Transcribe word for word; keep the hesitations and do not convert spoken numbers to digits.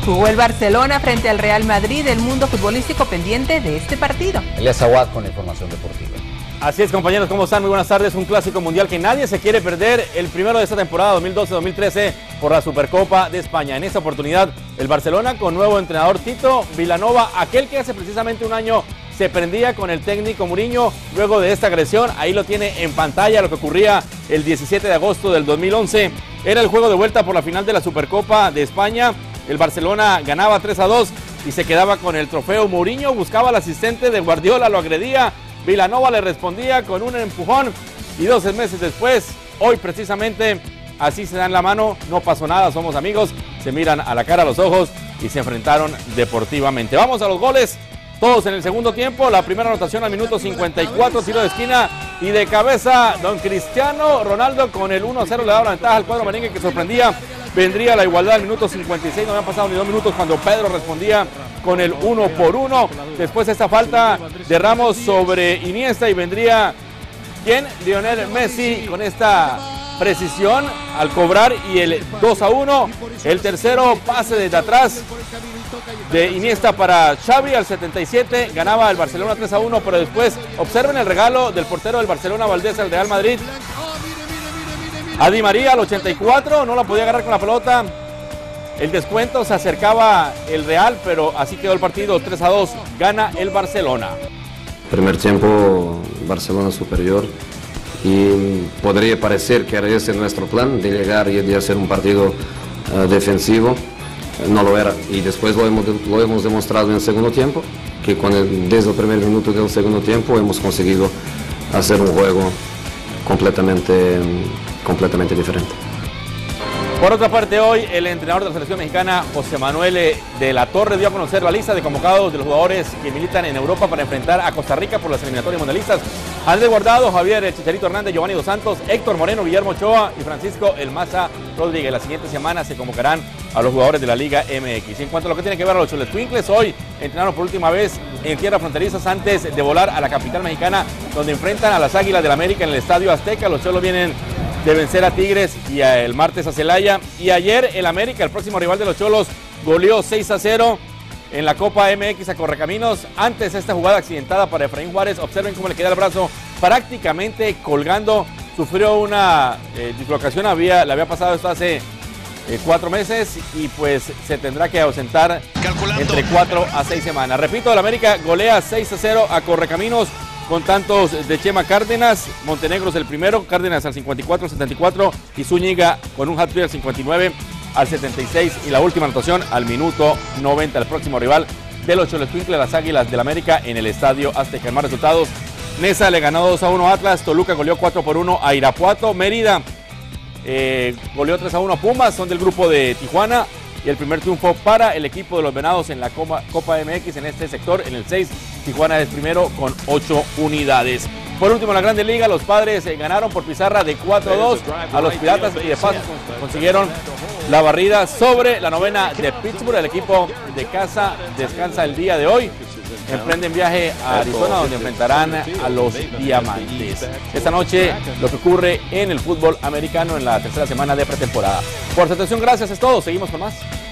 Jugó el Barcelona frente al Real Madrid, el mundo futbolístico pendiente de este partido. Elías Aguad con la información deportiva. Así es, compañeros, ¿cómo están? Muy buenas tardes. Un clásico mundial que nadie se quiere perder, el primero de esta temporada dos mil doce dos mil trece por la Supercopa de España. En esta oportunidad, el Barcelona con nuevo entrenador Tito Vilanova, aquel que hace precisamente un año se prendía con el técnico Mourinho luego de esta agresión. Ahí lo tiene en pantalla, lo que ocurría el diecisiete de agosto del dos mil once. Era el juego de vuelta por la final de la Supercopa de España. El Barcelona ganaba tres a dos y se quedaba con el trofeo. Mourinho buscaba al asistente de Guardiola, lo agredía. Vilanova le respondía con un empujón y doce meses después, hoy precisamente, así se dan la mano, no pasó nada, somos amigos, se miran a la cara, a los ojos y se enfrentaron deportivamente. Vamos a los goles, todos en el segundo tiempo. La primera anotación al minuto cincuenta y cuatro, tiro de esquina y de cabeza, don Cristiano Ronaldo con el uno a cero le daba la ventaja al cuadro merengue, que sorprendía. Vendría la igualdad al minuto cincuenta y seis, no habían pasado ni dos minutos cuando Pedro respondía con el uno por uno. Después esta falta de Ramos sobre Iniesta y vendría, ¿quién? Lionel Messi con esta precisión al cobrar y el dos a uno. El tercero pase desde atrás de Iniesta para Xavi al setenta y siete, ganaba el Barcelona tres a uno, pero después observen el regalo del portero del Barcelona, Valdés, al Real Madrid. A Di María al ochenta y cuatro, no la podía agarrar con la pelota. El descuento, se acercaba el Real, pero así quedó el partido, tres a dos, gana el Barcelona. Primer tiempo, Barcelona superior, y podría parecer que era ese nuestro plan, de llegar y de hacer un partido uh, defensivo. No lo era, y después lo hemos, lo hemos demostrado en el segundo tiempo, que con el, desde el primer minuto del segundo tiempo hemos conseguido hacer un juego completamente, completamente diferente. Por otra parte, hoy el entrenador de la selección mexicana, José Manuel de la Torre, dio a conocer la lista de convocados de los jugadores que militan en Europa para enfrentar a Costa Rica por las eliminatorias mundialistas. Andrés Guardado, Javier El Chicharito Hernández, Giovanni Dos Santos, Héctor Moreno, Guillermo Ochoa y Francisco El Maza Rodríguez. La siguiente semana se convocarán a los jugadores de la Liga M X. En cuanto a lo que tiene que ver a los Choletwinkles, hoy entrenaron por última vez en tierras fronterizas antes de volar a la capital mexicana, donde enfrentan a las Águilas del América en el Estadio Azteca. Los Cholos vienen de vencer a Tigres y a el martes a Celaya. Y ayer el América, el próximo rival de los Cholos, goleó seis a cero en la Copa M X a Correcaminos. Antes esta jugada accidentada para Efraín Juárez, observen cómo le queda el brazo prácticamente colgando. Sufrió una eh, dislocación, había, le había pasado esto hace eh, cuatro meses y pues se tendrá que ausentar Calculando. entre cuatro a seis semanas. Repito, el América golea seis a cero a Correcaminos, con tantos de Chema Cárdenas. Montenegro es el primero, Cárdenas al cincuenta y cuatro, setenta y cuatro y Zúñiga con un hat-trick al cincuenta y nueve, al setenta y seis y la última anotación al minuto noventa. El próximo rival de los Choletwinkles, las Águilas del América, en el Estadio Azteca. En más resultados, Neza le ganó dos a uno a Atlas, Toluca goleó cuatro por uno a Irapuato, Mérida eh, goleó tres a uno a Pumas, son del grupo de Tijuana. Y el primer triunfo para el equipo de los Venados en la Copa, Copa M X en este sector, en el seis. Tijuana es primero con ocho unidades. Por último, en la Grande Liga, los Padres eh, ganaron por pizarra de cuatro a dos a los Piratas y de paso consiguieron la barrida sobre la novena de Pittsburgh. El equipo de casa descansa el día de hoy. Emprenden viaje a Arizona, donde enfrentarán a los Diamantes. Esta noche, lo que ocurre en el fútbol americano en la tercera semana de pretemporada. Por su atención, gracias, es todo. Seguimos con más.